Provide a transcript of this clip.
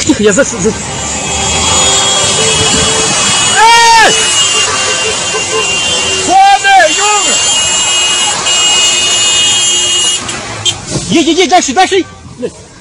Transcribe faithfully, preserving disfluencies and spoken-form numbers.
Тихо, я за... за... Эй! Ходи, Юра! Едь, едь, дальше, дальше!